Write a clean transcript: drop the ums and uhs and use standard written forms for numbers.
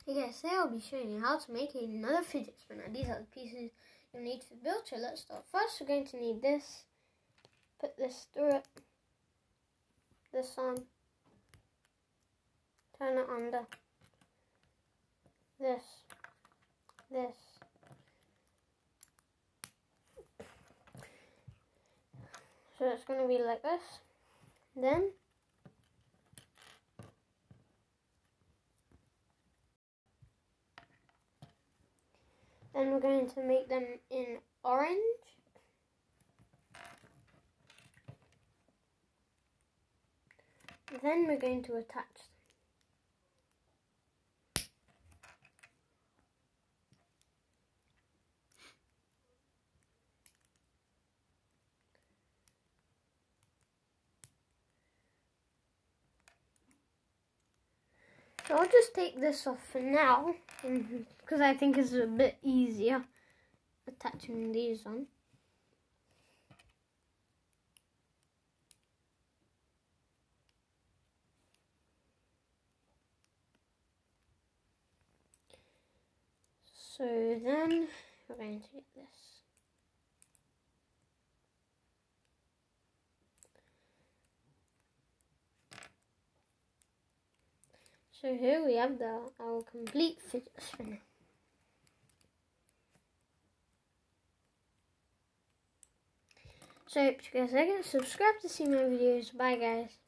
Hey guys, today I'll be showing you how to make another fidget spinner. These are the pieces you'll need for the build. So let's start. First we're going to need this. Put this through it. This on. Turn it under. This. So it's going to be like this. Then we're going to make them in orange. Then we're going to attach them. So I'll just take this off for now, because I think it's a bit easier attaching these on. So then we're going to get this. So here we have our complete fidget spinner. So I hope you guys like it. Subscribe to see my videos. Bye guys.